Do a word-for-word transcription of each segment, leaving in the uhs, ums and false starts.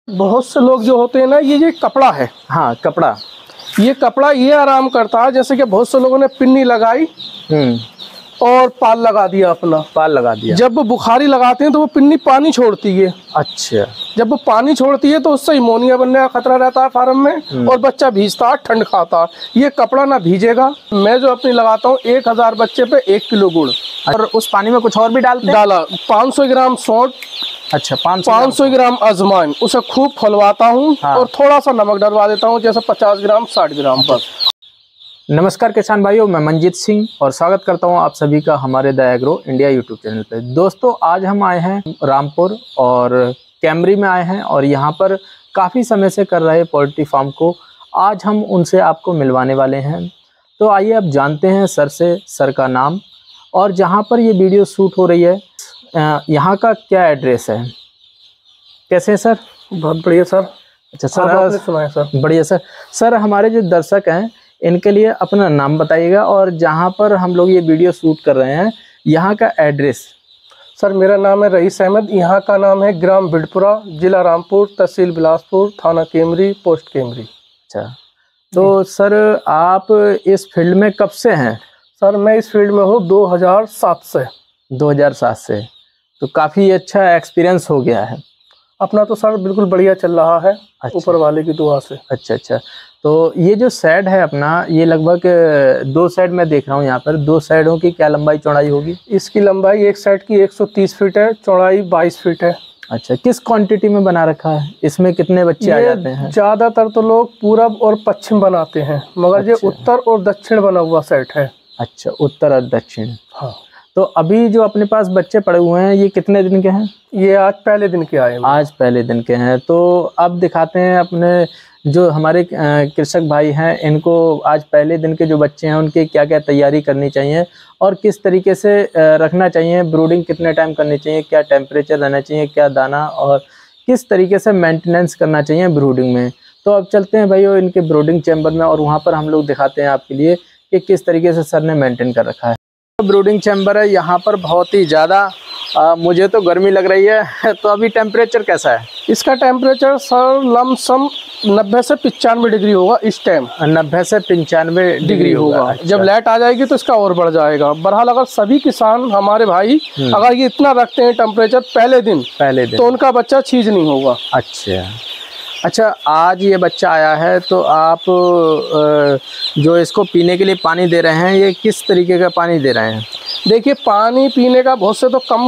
बहुत से लोग जो होते हैं ना, ये ये कपड़ा है। हाँ, कपड़ा, ये कपड़ा ये आराम करता है। जैसे कि बहुत से लोगों ने पिन्नी लगाई और पाल लगा दिया, अपना पाल लगा दिया। जब वो बुखारी लगाते हैं तो वो पिन्नी पानी छोड़ती है। अच्छा, जब वो पानी छोड़ती है तो उससे इमोनिया बनने का खतरा रहता है फार्म में, और बच्चा भीजता है, ठंड खाता है। ये कपड़ा ना भीजेगा। मैं जो अपनी लगाता हूँ, एक हजार बच्चे पे एक किलो गुड़, और उस पानी में कुछ और भी डालते हैं? डाला पाँच सौ ग्राम सौंठ। अच्छा, पाँच सौ ग्राम अजवाइन, उसे खूब फुलवाता हूँ। हाँ। और थोड़ा सा नमक डलवा देता हूँ, जैसे पचास ग्राम साठ ग्राम पर। नमस्कार किसान भाइयों, मैं मंजीत सिंह और स्वागत करता हूं आप सभी का हमारे the agro India YouTube channel पे। दोस्तों, आज हम आए हैं रामपुर और कैमरी में आए हैं, और यहां पर काफ़ी समय से कर रहे पोल्ट्री फार्म को आज हम उनसे आपको मिलवाने वाले हैं। तो आइए अब जानते हैं सर से, सर का नाम और जहां पर ये वीडियो शूट हो रही है यहाँ का क्या एड्रेस है। कैसे हैं सर? बहुत बढ़िया सर। अच्छा सर, सुना है सर। बढ़िया सर। सर, हमारे जो दर्शक हैं इनके लिए अपना नाम बताइएगा, और जहां पर हम लोग ये वीडियो शूट कर रहे हैं यहाँ का एड्रेस। सर, मेरा नाम है रईस अहमद। यहाँ का नाम है ग्राम बिडपुरा, जिला रामपुर, तहसील बिलासपुर, थाना केमरी, पोस्ट केमरी। अच्छा, तो सर आप इस फील्ड में कब से हैं? सर, मैं इस फील्ड में हूँ दो हज़ार सात से। दो हज़ार सात से, तो काफ़ी अच्छा एक्सपीरियंस हो गया है अपना। तो सर बिल्कुल बढ़िया चल रहा है। अच्छा। ऊपर वाले की दुआ से। अच्छा अच्छा। तो ये जो शेड है अपना, ये लगभग दो साइड में देख रहा हूँ यहाँ पर, दो साइडों की क्या लंबाई चौड़ाई होगी? इसकी लंबाई एक साइड की एक सौ तीस फीट है, चौड़ाई बाईस फीट है। अच्छा, किस क्वांटिटी में बना रखा है? इसमें कितने बच्चे आ जाते हैं? ज्यादातर तो लोग पूरब और पश्चिम बनाते हैं, मगर ये उत्तर और दक्षिण बना हुआ सेट है। अच्छा, उत्तर और दक्षिण। हाँ। तो अभी जो अपने पास बच्चे पड़े हुए हैं, ये कितने दिन के हैं? ये आज पहले दिन के आए हैं। आज पहले दिन के हैं। तो अब दिखाते हैं अपने जो हमारे कृषक भाई हैं, इनको आज पहले दिन के जो बच्चे हैं उनकी क्या क्या तैयारी करनी चाहिए और किस तरीके से रखना चाहिए, ब्रूडिंग कितने टाइम करनी चाहिए, क्या टेम्परेचर रहना चाहिए, क्या दाना, और किस तरीके से मेंटेनेंस करना चाहिए ब्रूडिंग में। तो अब चलते हैं भाइयों इनके ब्रूडिंग चैम्बर में, और वहाँ पर हम लोग दिखाते हैं आपके लिए कि किस तरीके से सर ने मेंटेन कर रखा है। ब्रूडिंग चैम्बर है, यहाँ पर बहुत ही ज़्यादा मुझे तो गर्मी लग रही है। तो अभी टेम्परेचर कैसा है? इसका टेम्परेचर सर लमसम नब्बे से पिचानवे डिग्री होगा इस टाइम। नब्बे से पंचानवे डिग्री होगा। अच्छा। जब लाइट आ जाएगी तो इसका और बढ़ जाएगा। बहरहाल अगर सभी किसान हमारे भाई अगर ये इतना रखते हैं टेम्परेचर पहले दिन पहले दिन तो उनका बच्चा छीज नहीं होगा। अच्छा अच्छा। आज ये बच्चा आया है, तो आप जो इसको पीने के लिए पानी दे रहे हैं, ये किस तरीके का पानी दे रहे हैं? देखिए, पानी पीने का बहुत से तो कम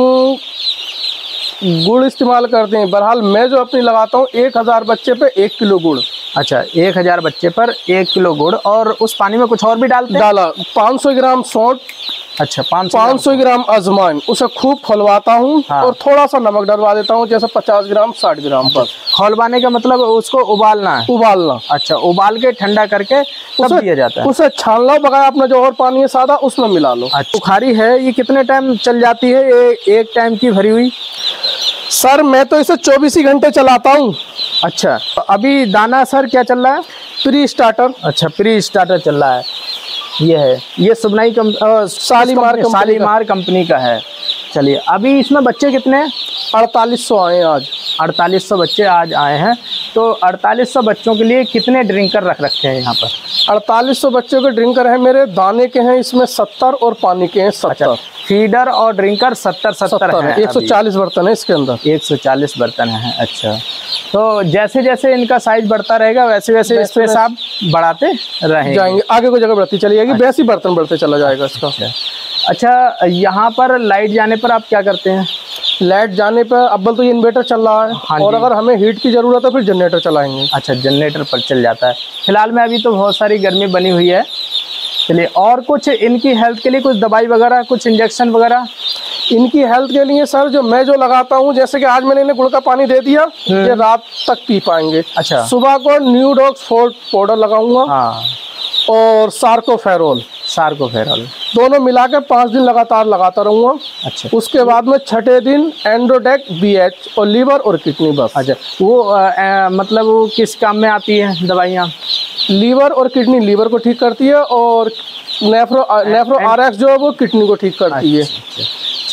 गुड़ इस्तेमाल करते हैं। बहरहाल मैं जो अपनी लगाता हूँ, एक हजार बच्चे पे एक किलो गुड़। अच्छा, एक हजार बच्चे पर एक किलो गुड़, और उस पानी में कुछ और भी डालते हैं? डाला पाँच सौ ग्राम सौंठ। अच्छा, पाँच सौ ग्राम अजवाइन, उसे खूब फुलवाता हूँ। हाँ। और थोड़ा सा नमक डलवा देता हूँ, जैसे पचास ग्राम साठ ग्राम पर। खौलवाने का मतलब उसको उबालना है? उबालना। अच्छा, उबाल के ठंडा करके तब दिया जाता है? उसे छान लो, बगैर अपना जो और पानी है सादा उसमें मिला लो। अच्छा, बुखारी है, ये कितने टाइम चल जाती है ये एक टाइम की भरी हुई? सर, मैं तो इसे चौबीस ही घंटे चलाता हूँ। अच्छा, तो अभी दाना सर क्या चल रहा है? Pre starter. अच्छा, प्री स्टार्टर चल रहा है। ये है, ये सुबनाई कम शालीमार शालीमार कंपनी का है। चलिए, अभी इसमें बच्चे कितने हैं? अड़तालीस सौ आए आज। अड़तालीस सौ बच्चे आज आए हैं। तो अड़तालीस सौ बच्चों के लिए कितने ड्रिंकर रख रखे हैं यहाँ पर? अड़तालीस सौ बच्चों के ड्रिंकर हैं मेरे। दाने के हैं इसमें सत्तर और पानी के हैं सत्तर। अच्छा, फीडर और ड्रिंकर सत्तर सत्तर है। एक सौ चालीस बर्तन है इसके अंदर। एक सौ चालीस बर्तन है। अच्छा, तो जैसे जैसे इनका साइज बढ़ता रहेगा वैसे वैसे स्पेस आप बढ़ाते रहेंगे, जाएंगे, आगे को जगह बढ़ती चली जाएगी। वैसे बर्तन बढ़ते चला जाएगा इसका। अच्छा, यहाँ पर लाइट जाने पर आप क्या करते हैं? लाइट जाने पर अव्वल तो ये इन्वर्टर चल रहा है। हाँ, और अगर हमें हीट की जरूरत है फिर जनरेटर चलाएंगे। अच्छा, जनरेटर पर चल जाता है। फिलहाल में अभी तो बहुत सारी गर्मी बनी हुई है। चलिए, और कुछ इनकी हेल्थ के लिए कुछ दवाई वगैरह, कुछ इंजेक्शन वगैरह? इनकी हेल्थ के लिए सर जो मैं जो लगाता हूँ, जैसे कि आज मैंने इन्हें गुड़ का पानी दे दिया, ये रात तक पी पाएंगे। अच्छा, सुबह को न्यूडॉक्स फोर्ट पाउडर लगाऊंगा। हाँ। और सार्कोफेरोल सार्कोफेरोल दोनों मिला के पाँच दिन लगातार लगाता रहूँगा। अच्छा, उसके बाद में छठे दिन एंड्रोडेक बी एच और लीवर और किडनी बस। अच्छा, वो आ, आ, मतलब वो किस काम में आती है दवाइयाँ? लीवर और किडनी, लीवर को ठीक करती है, और नेफ्रो नेफ्रो आर एक्स जो है वो किडनी को ठीक करती है। चलिए,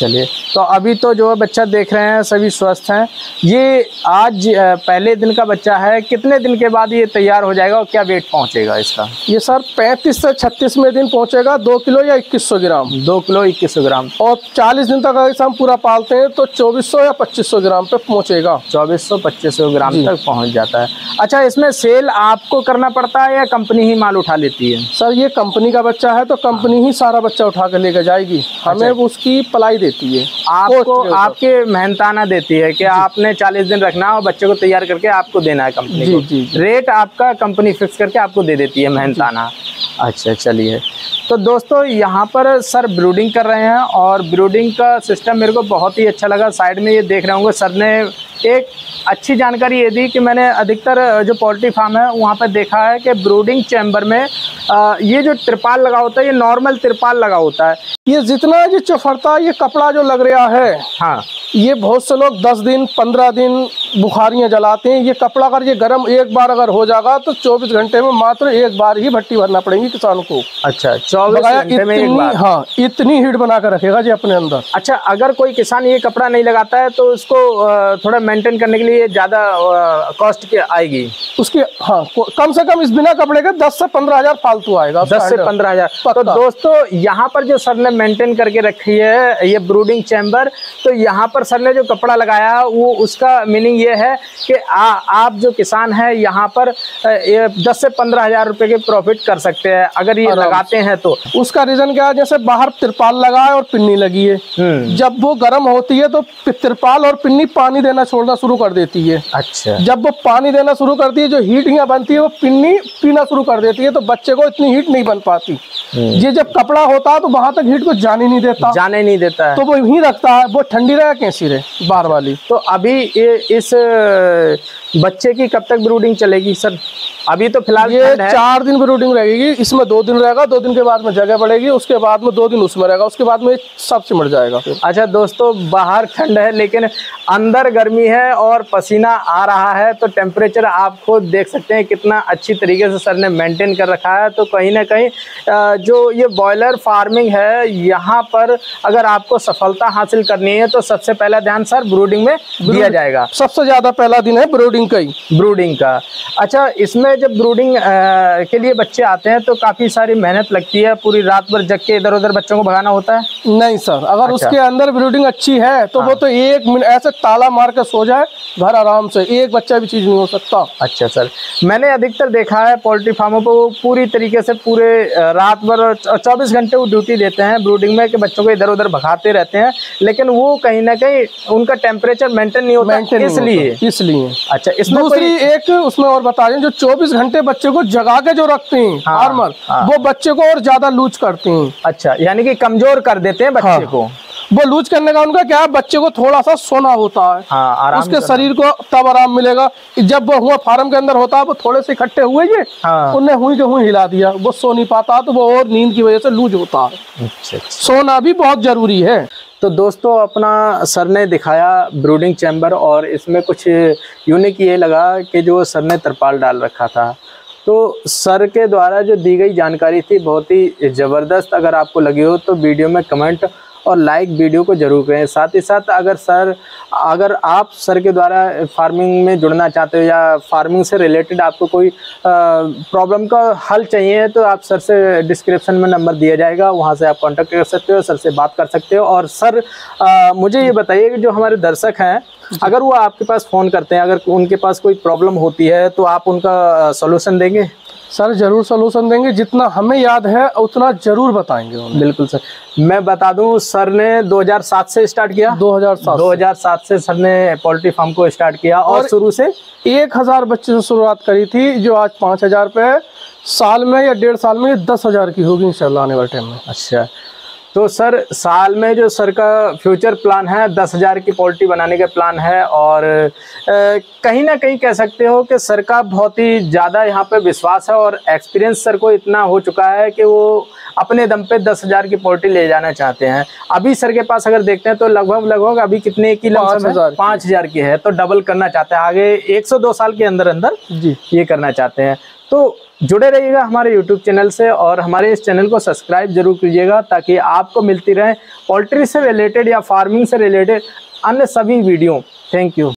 तो अभी तो जो बच्चा देख रहे हैं सभी स्वस्थ हैं। ये आज पहले दिन का बच्चा है, कितने दिन के बाद ये तैयार हो जाएगा और क्या वेट पहुंचेगा इसका? ये सर पैंतीस से छत्तीस में दिन पहुंचेगा, दो किलो या इक्कीस सौ ग्राम। दो किलो इक्कीस सौ ग्राम। और चालीस दिन तक अगर हम पूरा पालते हैं तो चौबीस सौ या पच्चीस सौ ग्राम पे पहुंचेगा। चौबीस सौ पच्चीस सौ ग्राम तक पहुंच जाता है। अच्छा, इसमें सेल आपको करना पड़ता है या कंपनी ही माल उठा लेती है? सर ये कंपनी का बच्चा है तो कंपनी ही सारा बच्चा उठा कर लेकर जाएगी, हमें अच्छा। उसकी पलाई देती है, आपको आपके मेहनताना देती है कि आपने चालीस दिन रखना और बच्चे को तैयार करके आपको देना है कंपनी जी, को। जी, जी। रेट आपका कंपनी फिक्स करके आपको दे देती है मेहनताना। अच्छा, चलिए। तो दोस्तों यहाँ पर सर ब्रूडिंग कर रहे हैं और ब्रूडिंग का सिस्टम मेरे को बहुत ही अच्छा लगा। साइड में ये देख रहे होंगे सर ने एक अच्छी जानकारी ये दी कि मैंने अधिकतर जो पोल्ट्री फार्म है वहाँ पर देखा है कि ब्रूडिंग चैम्बर में आ, ये जो तिरपाल लगा होता है ये नॉर्मल तिरपाल लगा होता है। ये जितना ये चौफरता ये कपड़ा जो लग रहा है, हाँ, ये बहुत से लोग दस दिन पंद्रह दिन बुखारियाँ जलाते हैं। ये कपड़ा अगर ये गर्म एक बार अगर हो जाएगा तो चौबीस घंटे में मात्र एक बार ही भट्टी भरना पड़ेगी किसान को। अच्छा, चौबीस घंटे में एक बार? हाँ, इतनी हीट बना कर रखेगा जी अपने अंदर। अच्छा, अगर कोई किसान ये कपड़ा नहीं लगाता है तो उसको थोड़ा मेंटेन करने के लिए ज्यादा कॉस्ट क्या आएगी उसकी? हाँ, कम से कम इस बिना कपड़े के दस से पंद्रह हजार फालतू आएगा। दस से पंद्रह हजार। तो दोस्तों यहाँ पर जो सर ने मेंटेन करके रखी है ये ब्रूडिंग चैम्बर, तो यहाँ पर सर ने जो कपड़ा लगाया वो उसका मीनिंग ये है कि आ, आप जो किसान है यहाँ पर ये दस से पंद्रह हजार रुपए के प्रॉफिट कर सकते हैं अगर ये लगाते हैं तो। उसका रीजन क्या है, जैसे बाहर तिरपाल लगा है और पिन्नी लगी है, जब वो गर्म होती है तो तिरपाल और पिन्नी पानी देना छोड़ना शुरू कर देती है। अच्छा, जब वो पानी देना शुरू करती है जो हीट यहाँ बनती है वो पिन्नी पीना शुरू कर देती है, तो बच्चे को इतनी हीट नहीं बन पाती। ये जब कपड़ा होता है तो वहां तक हीट को जाने नहीं देता जाने नहीं देता है, तो वो यहीं रखता है, वो ठंडी रहे कैसी रहे बार वाली। तो अभी ये इस बच्चे की कब तक ब्रूडिंग चलेगी सर? अभी तो फिलहाल ये चार दिन ब्रूडिंग रहेगी, इसमें दो दिन रहेगा, दो दिन के बाद में जगह बढ़ेगी, उसके बाद में दो दिन उसमें रहेगा, उसके बाद में सब सिमट जाएगा। अच्छा दोस्तों, बाहर ठंड है लेकिन अंदर गर्मी है और पसीना आ रहा है, तो टेम्परेचर आप खुद देख सकते हैं कितना अच्छी तरीके से सर ने मेंटेन कर रखा है। तो कहीं ना कहीं जो ये बॉयलर फार्मिंग है यहाँ पर अगर आपको सफलता हासिल करनी है तो सबसे पहला ध्यान सर ब्रूडिंग में दिया जाएगा। सबसे ज्यादा पहला दिन है ब्रूडिंग का ही ब्रूडिंग का। अच्छा, इसमें जब ब्रूडिंग के लिए बच्चे आते हैं तो काफी सारी मेहनत लगती है, पूरी रात भर जग के इधर उधर बच्चों को भगाना होता है? नहीं सर, अगर अच्छा। उसके अंदर ब्रूडिंग अच्छी है तो हाँ। वो तो एक मिनट ऐसे ताला मार के सो जाए घर आराम से, एक बच्चा भी चीज नहीं हो सकता। अच्छा सर, मैंने अधिकतर देखा है पोल्ट्री फार्मों पर वो पूरी तरीके से पूरे रात भर चौबीस घंटे वो ड्यूटी देते हैं ब्रूडिंग में कि बच्चों को इधर उधर भगाते रहते हैं, लेकिन वो कहीं ना कहीं उनका टेम्परेचर मेंटेन नहीं होता, इसलिए इसलिए अच्छा, इसमें दूसरी एक उसमें और बता दें, जो चौबीस घंटे बच्चे को जगा के जो रखते हैं फार्मर, हाँ, वो बच्चे को और ज्यादा लूज करते हैं। अच्छा, यानी कि कमजोर कर देते हैं बच्चे हाँ, को। वो लूज करने का उनका क्या है, बच्चे को थोड़ा सा सोना होता है, हाँ, आराम उसके शरीर को तब आराम मिलेगा। जब वो हुआ फार्म के अंदर होता है वो थोड़े से इकट्ठे हुए ये हाँ। उन्हें हुई के हुई हिला दिया, वो सो नहीं पाता तो वो और नींद की वजह से लूज होता है। अच्छा, सोना भी बहुत जरूरी है। तो दोस्तों, अपना सर ने दिखाया ब्रूडिंग चैम्बर और इसमें कुछ यूनिक ये लगा कि जो सर ने तरपाल डाल रखा था, तो सर के द्वारा जो दी गई जानकारी थी बहुत ही ज़बरदस्त। अगर आपको लगी हो तो वीडियो में कमेंट और लाइक वीडियो को जरूर करें। साथ ही साथ अगर सर अगर आप सर के द्वारा फार्मिंग में जुड़ना चाहते हो या फार्मिंग से रिलेटेड आपको कोई प्रॉब्लम का हल चाहिए तो आप सर से डिस्क्रिप्शन में नंबर दिया जाएगा, वहां से आप कांटेक्ट कर सकते हो, सर से बात कर सकते हो। और सर आ, मुझे ये बताइए कि जो हमारे दर्शक हैं अगर वो आपके पास फ़ोन करते हैं, अगर उनके पास कोई प्रॉब्लम होती है तो आप उनका सोल्यूशन देंगे? सर जरूर सोल्यूशन देंगे, जितना हमें याद है उतना जरूर बताएंगे। बिल्कुल सर, मैं बता दूं सर ने दो हज़ार सात से स्टार्ट किया। दो हज़ार सात दो हज़ार सात से सर ने पोल्ट्री फार्म को स्टार्ट किया और, और शुरू से एक हजार बच्चे से शुरुआत करी थी, जो आज पाँच हजार पे साल में या डेढ़ साल में दस हजार की होगी इंशाल्लाह आने वाले टाइम में। अच्छा, तो सर साल में जो सर का फ्यूचर प्लान है दस हज़ार की पोल्ट्री बनाने का प्लान है, और आ, कहीं ना कहीं कह सकते हो कि सर का बहुत ही ज़्यादा यहाँ पे विश्वास है और एक्सपीरियंस सर को इतना हो चुका है कि वो अपने दम पे दस हज़ार की पोल्ट्री ले जाना चाहते हैं। अभी सर के पास अगर देखते हैं तो लगभग लगभग अभी कितने की लमसम है? पाँच हज़ार की है, तो डबल करना चाहते हैं, आगे एक सौ दो साल के अंदर अंदर जी ये करना चाहते हैं। तो जुड़े रहिएगा हमारे यूट्यूब चैनल से और हमारे इस चैनल को सब्सक्राइब जरूर कीजिएगा ताकि आपको मिलती रहे पोल्ट्री से रिलेटेड या फार्मिंग से रिलेटेड अन्य सभी वीडियो। Thank you.